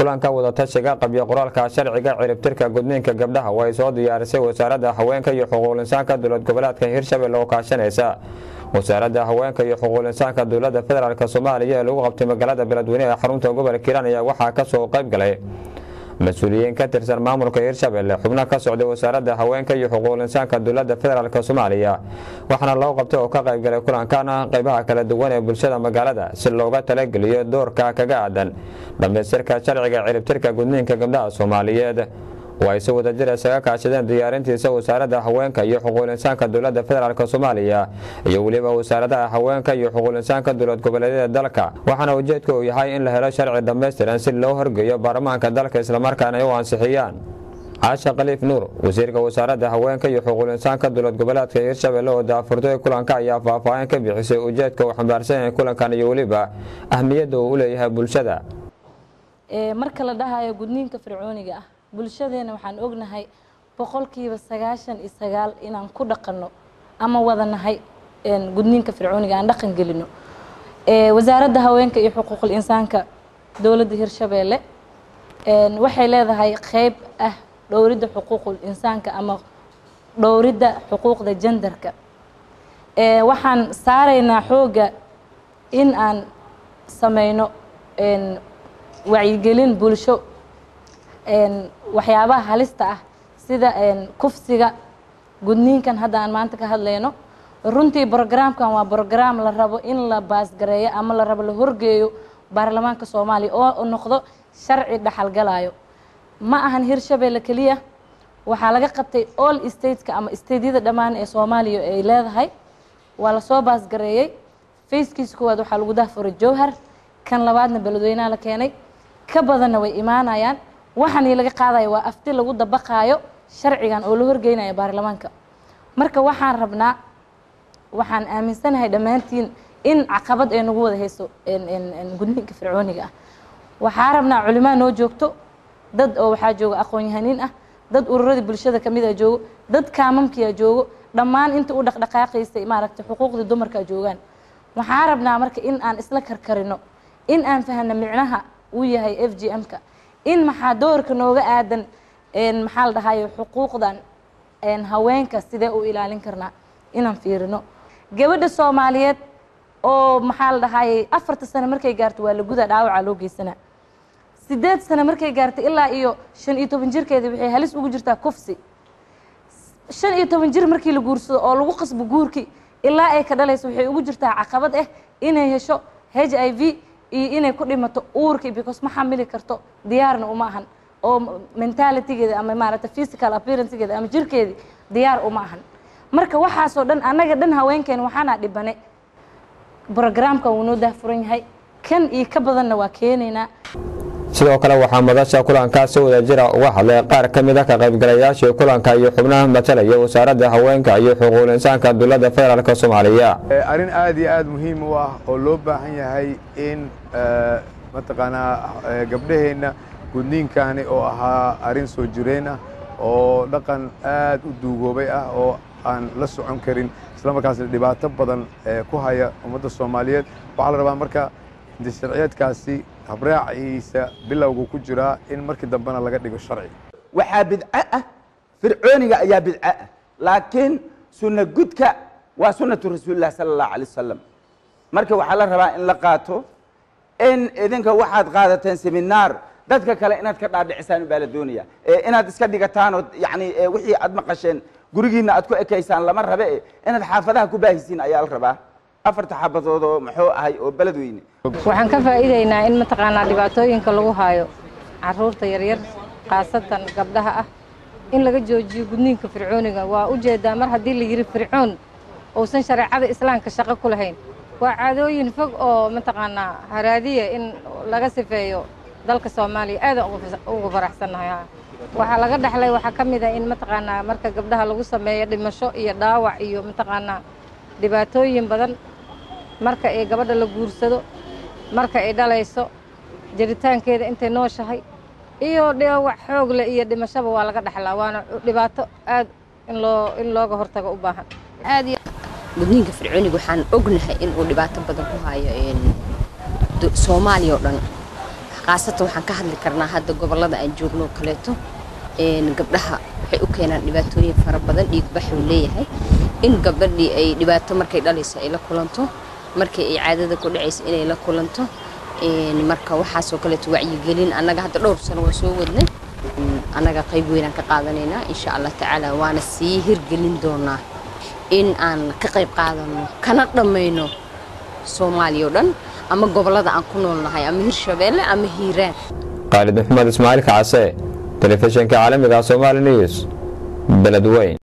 kulanka wada tashiga qabyo qoraalka sharciga ciribtirka gudniinka gabdhaha way soo diyaarisay wasaaradda haweenka iyo xuquuqul insaanka dowlad goboleedka Hirshabelle oo kaashanaysa wasaaradda haweenka iyo xuquuqul insaanka dowladda federaalka Soomaaliya ee lagu qabtay magaalada Beledweyne ee xarunta gobolka Hiiraan ayaa waxaa ka soo qayb galay mas'uuliyiin ka tirsan maamulka Hirshabelle xubno ka socday wasaaradda haweenka iyo xuquuqul insaanka dowladda federaalka Soomaaliya waxaana loo qabtay oo ka qayb galay kulankan qaybaha kala duwan ee bulshada magaalada si looga talageliyo doorka kaga aadan dhameystirka sharciga ciribtirka gudniinka gabdhaha Soomaaliyeed way soo wada jir isaga kaashadeen diyaarintiisa wasaaradda haweenka iyo xuquuqul insaanka dowladda federaalka Soomaaliya iyo waliba wasaaradda haweenka iyo xuquuqul insaanka dowlad goboleedyada dalka waxaana ujeedku uu yahay in la helo sharci dhameystiran si loo horgeeyo baarlamaanka dalka isla markaana ay u ansixiyaan Aasha Khaliif Nuur wasiirka wasaaradda haweenka iyo xuquuqul insaanka dowlad goboleedka Hirshabelle oo daafurtay kulanka ayaa faahfaahin ka bixisay ujeedka uu xambaarsan yahay kulankan iyo waliba ahmiyadda uu u leeyahay bulshada marka la dhahayo gudniinka fircooniga ah bulshadeena waxaan ognahay boqolkiiba 99 inaan ku dhaqano ama wadanahay gudniinka fircooniga aan dhaqan gelino wasaaradda haweenka iyo xuquuqul insaanka dowladda Hirshabelle waxay leedahay qayb ah dhowridda xuquuqul insaanka ama dhowridda xuquuqda genderka waxaan saareynaa xooga in aan sameyno wacyigelin bulsho waxyaabaha halista ah sida kufsiga gudniinkan hadda aan maanta ka hadlayno runtii programkan waa program la rabo in la baasgareeyo ama la rabo la horgeeyo baarlamaanka Soomaaliya oo noqdo sharci dhaxalgalayo ma ahan Hirshabelle kaliya waxa laga qabtay all stateska ama stateyada dhamaan ee Soomaaliya ay leedahay waa la soo baasgareeyay facekiisa koowaad waxa lagu daafuray Jowhar kan labaadna Beledweyne la keenay ka badanna way imaanayaan waxaan laga qaadayo waa afti lagu dabaqaayo sharcigan oo la horgeynayo baarlamaanka marka waxaan rabnaa waxaan aaminsanahay dhamaantiin in caqabad ay nagu wada hayso gudniinka fircooniga ah waxaan rabnaa culimaa noo joogto dad oo waxa jooga aqoon-yahaniin ah dad ururada bulshada kamid ah joogo dad kaamamkiya joogo dhammaan inta u dhaqdhaqaaqaysay maaragtay xuquuqda dumarka joogan waxaan rabnaa marka in aan isla karkarino in aan fahano micnaha uu yahay FGM-ka in maxaa doorka nooga aadan maxaa la dhahayo xuquuqdan haweenka sidee u ilaalin karnaa inaan fiirino gabadha Soomaaliyeed oo maxaa la dhahayo 4 sano markay gaarto waa la gudaa dhaawaca loo geysanaa 8 sano markay gaarto ilaa iyo 15 jirkeeda waxay halis ugu jirtaa kufsi 15 jir markii la guursado oo lagu qasbo guurkii ilaa ay ka dhalayso waxay ugu jirtaa caqabad ah inay hesho HIV iyo inay ku dhimato uurkii because ma xamili karto diyaarna uma ahan oo mentalitygeeda ama maaragtay physical appearancegeeda ama jirkeedii diyaar uma ahan marka waxaas oo dhan anaga dhan haweenkeen waxaana dhibanay programka uu noo daafuran yahay kan iyo ka badanna waa keenaynaa sidoo kale waxaa madasha kulankaas si wada jir ah uga hadlay qaar ka mid ah ka qaybgalayaasha kulanka iyo xubnaha matalaya wasaaradda haweenka iyo xuquuqul insaanka dowladda federaalka Soomaaliya arin aad iyo aad muhiim u ah oo loo baahan yahay in mataqaana gabdhaheena gudniinkani oo ahaa arin soo jireen ah oo dhaqan aad u duugoobay ah oo aan la socon karin isla markaasna dhibaato badan ku haya ummadda Soomaaliyeed waxa la rabaa marka sharciyeedkaasi habraaciisa bilowga ku jira in markii dambana laga dhigo sharci waxa bid'a fircooniga ayaa bid'a laakiin sunna gudka waa sunnatu rasuulillah sallallahu alayhi wasallam marka waxa la rabaa in la qaato in idinka waxaad qaadateen seminar dadka kale inaad ka dhaadhicisaan baa la doonaya inaad iska dhigataan oo yaani wixii aad maqasheen gurigiina aad ku ekeysaan lama rabe inaad xaafadaha ku baahisiin ayaa la rabaa afarta xabadood oo maxuu ahay oo Beledweyne waxaan ka faa'iideynaa in mataqaanaa dhibaatooyinka lagu haayo caruurta yaryar qaasatan gabdhaha ah in laga joojiyo gudniinka fircooniga waa u jeedaa mar haddii la yiri fircoon oo san shariicada islaamka shaqo ku lahayn waa caadooyin fog oo mataqaanaa haraadiya in laga sifeeyo dalka Soomaaliya aad ugu faraxsanahay waxa laga dhaxlay waxa kamid ah in mataqaanaa marka gabdhaha lagu sameeyo dhimasho iyo dhaawac iyo mataqaanaa dhibaatooyin badan marka ay gabadha la guursado marka ay dhalayso jiritaankeeda intay nooshahay iyo dhaawac xoog leh iyo dhimashaba waa laga dhaxlaa waana dhibaato aad in looga hortago u baahan aad gudniinka fircooniga waxaan ognahay in uu dhibaato badan ku hayo Soomaaliya oo dhan qaasatan waxaan ka hadli karnaa hadda gobolada aan joogno kaleeto gabdhaha waxay u keenaan dhibaatooyin fara badan dhiigbax uu leeyahay in gabadhii ay dhibaato markay dhalayso ay la kulanto markay ay caadada ku dhacayso inay la kulanto marka waxaasoo kaleeto wacyigelin annaga hadda dhowr sano waa soo wadnay annaga qayb weynaan ka qaadanaynaa insha allah tacaala waana sii hirgelin doonaa in aan ka qayb qaadano kana dhammayno soomaaliya oo dhan ama gobolada aan ku noolnahay ama hirshabeelle ama hiiraan khaalid maxamed ismaaciil kacase telefishinka caalamiga Somali News beledweyne